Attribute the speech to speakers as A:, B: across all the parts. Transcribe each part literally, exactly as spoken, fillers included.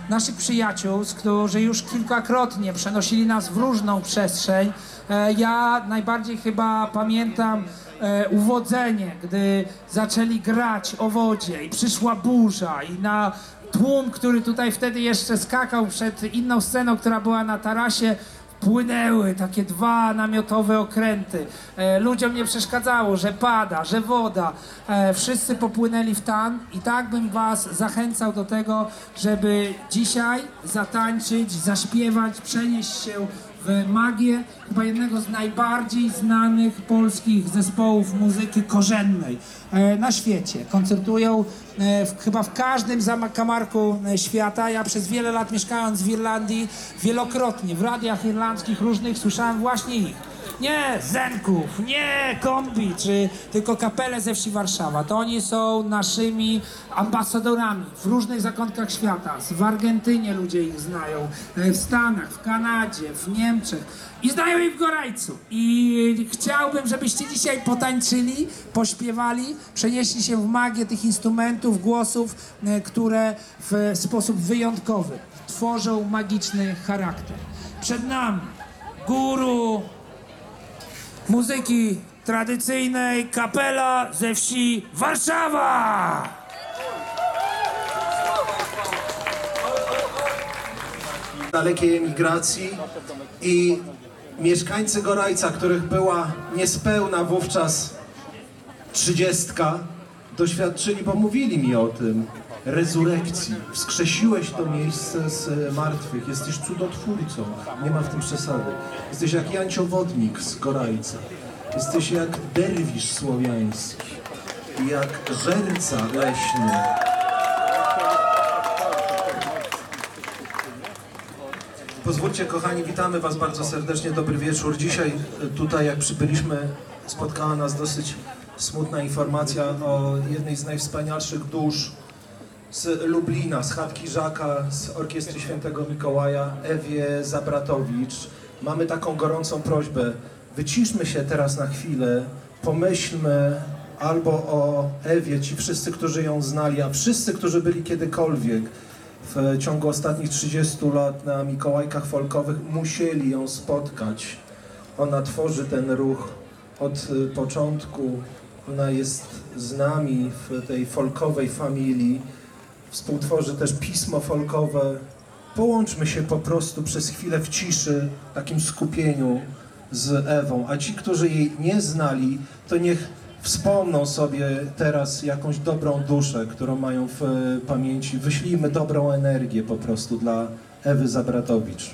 A: naszych przyjaciół, którzy już kilkakrotnie przenosili nas w różną przestrzeń. Ja najbardziej chyba pamiętam uwodzenie, gdy zaczęli grać o wodzie i przyszła burza i na tłum, który tutaj wtedy jeszcze skakał przed inną sceną, która była na tarasie, płynęły takie dwa namiotowe okręty. E, ludziom nie przeszkadzało, że pada, że woda. E, wszyscy popłynęli w tan i tak bym was zachęcał do tego, żeby dzisiaj zatańczyć, zaśpiewać, przenieść się w magię chyba jednego z najbardziej znanych polskich zespołów muzyki korzennej e, na świecie. Koncertują e, w, chyba w każdym zakamarku e, świata. Ja przez wiele lat mieszkając w Irlandii wielokrotnie w radiach irlandzkich różnych słyszałem właśnie ich. Nie Zenków, nie Kombi, czy tylko kapele ze wsi Warszawa. To oni są naszymi ambasadorami w różnych zakątkach świata. W Argentynie ludzie ich znają, w Stanach, w Kanadzie, w Niemczech i znają ich w Gorajcu. I chciałbym, żebyście dzisiaj potańczyli, pośpiewali, przenieśli się w magię tych instrumentów, głosów, które w sposób wyjątkowy tworzą magiczny charakter. Przed nami guru muzyki tradycyjnej, kapela ze wsi Warszawa!
B: Dalekiej emigracji i mieszkańcy Gorajca, których była niespełna wówczas trzydziestka, doświadczyli, bo mówili mi o tym, rezurekcji. Wskrzesiłeś to miejsce z martwych, jesteś cudotwórcą, nie ma w tym przesady. Jesteś jak Janciowodnik z Gorajca, jesteś jak derwisz słowiański, jak żerca leśny. Pozwólcie, kochani, witamy was bardzo serdecznie, dobry wieczór. Dzisiaj tutaj, jak przybyliśmy, spotkała nas dosyć smutna informacja o jednej z najwspanialszych dusz z Lublina, z chatki Żaka, z Orkiestry Świętego Mikołaja, Ewie Zabratowicz. Mamy taką gorącą prośbę, wyciszmy się teraz na chwilę, pomyślmy albo o Ewie, ci wszyscy, którzy ją znali, a wszyscy, którzy byli kiedykolwiek w ciągu ostatnich trzydziestu lat na Mikołajkach folkowych, musieli ją spotkać. Ona tworzy ten ruch od początku, ona jest z nami w tej folkowej familii. Współtworzy też pismo folkowe. Połączmy się po prostu przez chwilę w ciszy, w takim skupieniu z Ewą. A ci, którzy jej nie znali, to niech wspomną sobie teraz jakąś dobrą duszę, którą mają w pamięci. Wyślijmy dobrą energię po prostu dla Ewy Zabratowicz.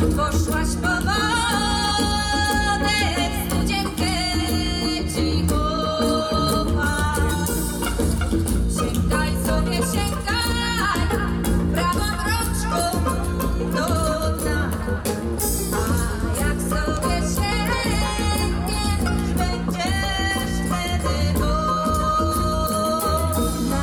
C: Poszłaś po wodę w studzienkę cichowa. Sięgaj sobie, sięgaj prawą rączką do dna. A jak sobie sięgniesz, będziesz wtedy wolna.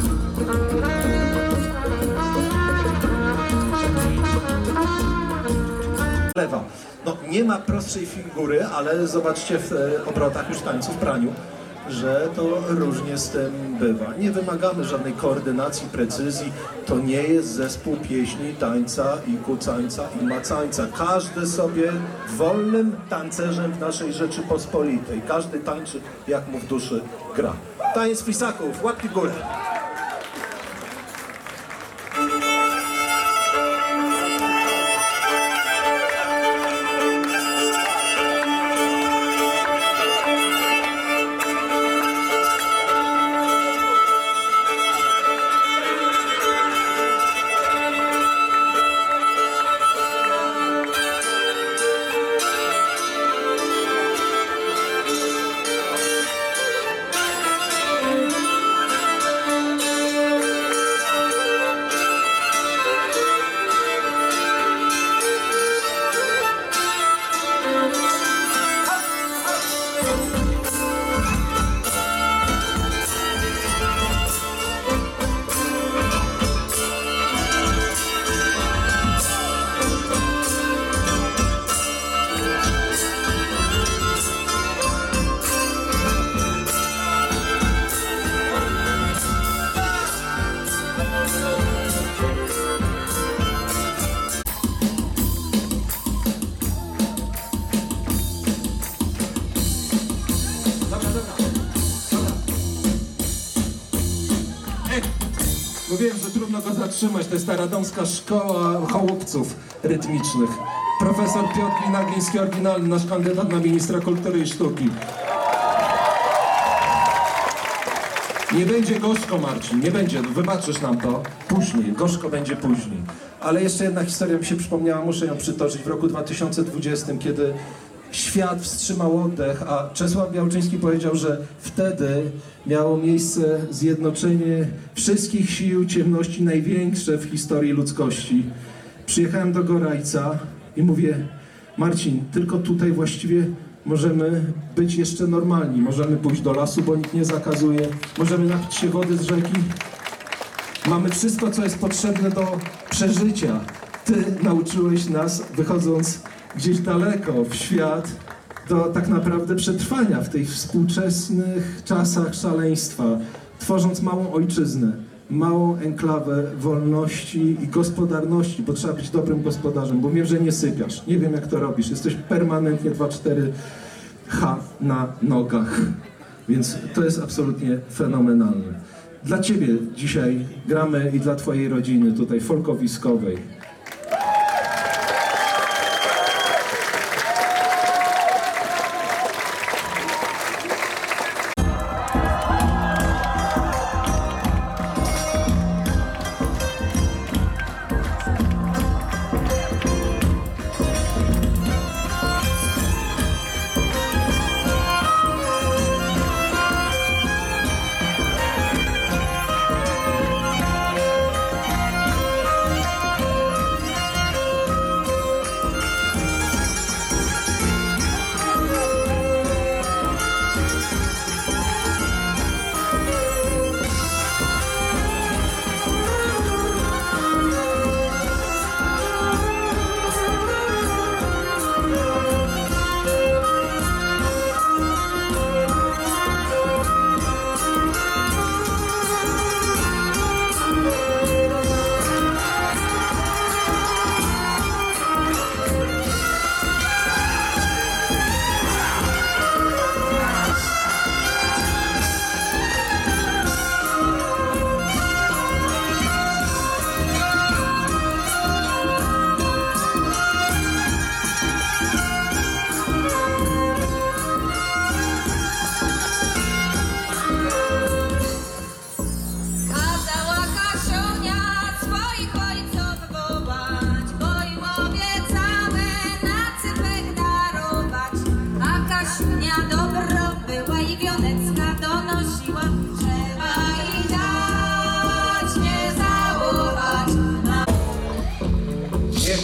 B: Lewa. No, nie ma prostszej figury, ale zobaczcie w e, obrotach już tańców, praniu, że to różnie z tym bywa. Nie wymagamy żadnej koordynacji, precyzji. To nie jest zespół pieśni, tańca i kucańca i macańca. Każdy sobie wolnym tancerzem w naszej Rzeczypospolitej. Każdy tańczy, jak mu w duszy gra. Taniec flisaków, łapki w górę. Mówiłem, że trudno go zatrzymać. To jest ta radomska szkoła chałupców rytmicznych. Profesor Piotr Nagliński, oryginalny, nasz kandydat na ministra kultury i sztuki. Nie będzie gorzko, Marcin, nie będzie, wybaczysz nam to później, gorzko będzie później. Ale jeszcze jedna historia mi się przypomniała, muszę ją przytoczyć. W roku dwa tysiące dwudziestym, kiedy świat wstrzymał oddech, a Czesław Białczyński powiedział, że wtedy miało miejsce zjednoczenie wszystkich sił ciemności, największe w historii ludzkości. Przyjechałem do Gorajca i mówię: Marcin, tylko tutaj właściwie możemy być jeszcze normalni. Możemy pójść do lasu, bo nikt nie zakazuje. Możemy napić się wody z rzeki. Mamy wszystko, co jest potrzebne do przeżycia. Ty nauczyłeś nas, wychodząc gdzieś daleko w świat, do tak naprawdę przetrwania w tych współczesnych czasach szaleństwa, tworząc małą ojczyznę, małą enklawę wolności i gospodarności, bo trzeba być dobrym gospodarzem, bo wiem, że nie sypiasz, nie wiem jak to robisz, jesteś permanentnie dwa cztery H na nogach, więc to jest absolutnie fenomenalne. Dla Ciebie dzisiaj gramy i dla Twojej rodziny tutaj folkowiskowej.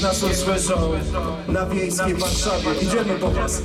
B: nas usłyszą na wiejskiej Warszawie. Idziemy po was.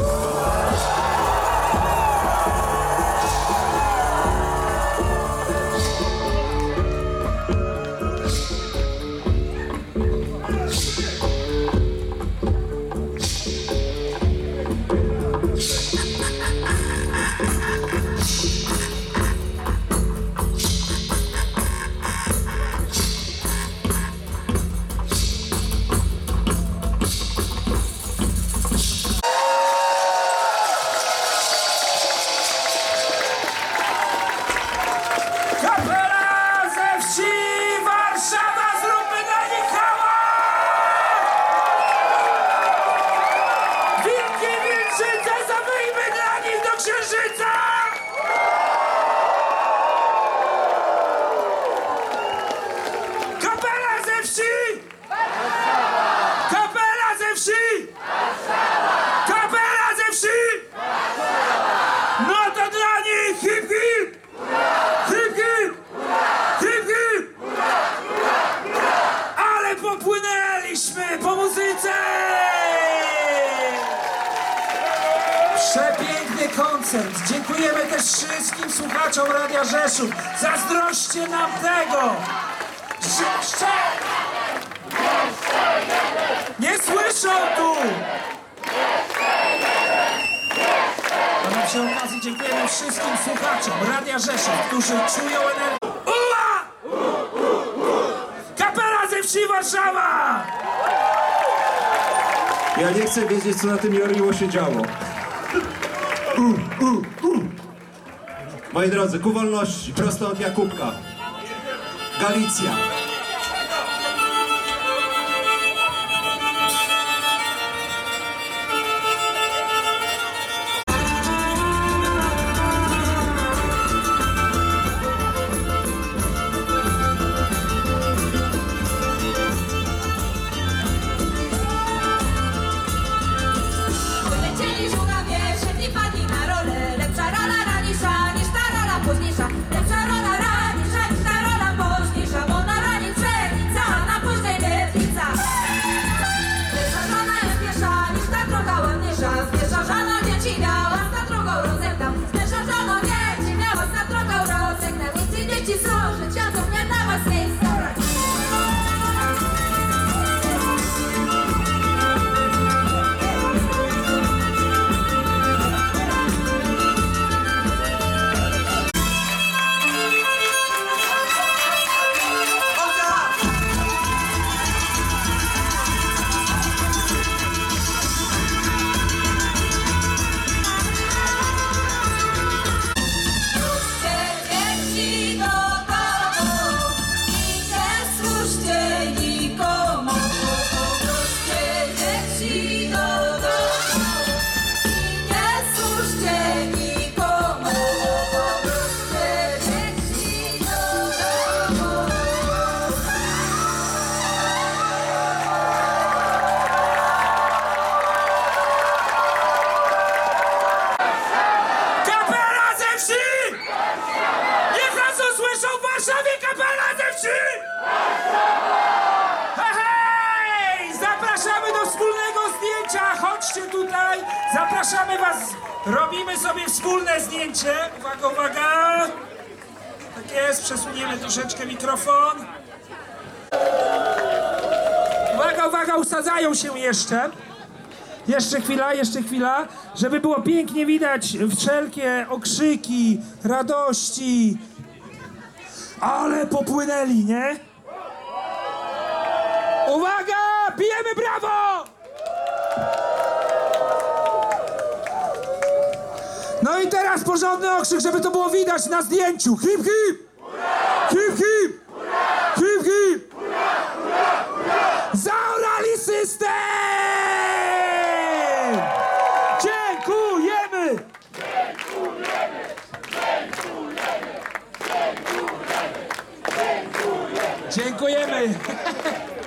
A: Kapela ze wsi Warszawa, zróbmy dla nich hałas! Wilki Wilczyce, zawyjmy dla nich do księżyca! Kapela ze wsi! Kapela ze wsi! Kapela ze wsi! No to dla nich hip hip! Hip hip! Hip hip! Ale popłynęliśmy po muzyce! Przepiękny koncert. Dziękujemy też wszystkim słuchaczom Radia Rzeszów. Zazdrośćcie nam tego! Jeszcze! Nie słyszą tu! A przy okazji dziękujemy wszystkim słuchaczom Radia Rzeszów, którzy czują energię. Uła! Kapela ze wsi Warszawa!
B: Ja nie chcę wiedzieć, co na tym Jorliło się działo. Uh, uh, uh. Moi drodzy, ku wolności, prosto od Jakubka. Galicja.
C: Lecieli żurawie, szybli padli na rolę. Lepsza rola raniejsza niż ta rola późniejsza. Lepsza rola raniejsza niż ta rola późniejsza. Bo na ranie pszenica, a na później letnica. Lepsza żona jest piesza niż ta droga ładniejsza. Pierwsza żona dzieci miała, z ta drugą rozegnał. Pierwsza żona dzieci miała, z ta drugą rozegnał. I ci dzieci są życiocą, nie dała z niej starać. Dzieci do domu i nie służcie nikomu. Wróćcie dzieci do domu i nie służcie nikomu. Wróćcie dzieci do domu.
A: Kapela ze wsi! Niech nas usłyszą w Warszawie! Kapela ze wsi! Hej, hej! Zapraszamy do wspólnego zdjęcia! Chodźcie tutaj! Zapraszamy was! Robimy sobie wspólne zdjęcie. Uwaga, uwaga! Tak jest, przesuniemy troszeczkę mikrofon. Uwaga, uwaga, usadzają się jeszcze. Jeszcze chwila, jeszcze chwila, żeby było pięknie widać wszelkie okrzyki, radości. Ale popłynęli, nie? Uwaga! Bijemy brawo! No i teraz porządny okrzyk, żeby to było widać na zdjęciu. Hip, hip! Hip, hip! Hip, hip! Zaorali system! Dziękujemy! Dziękujemy!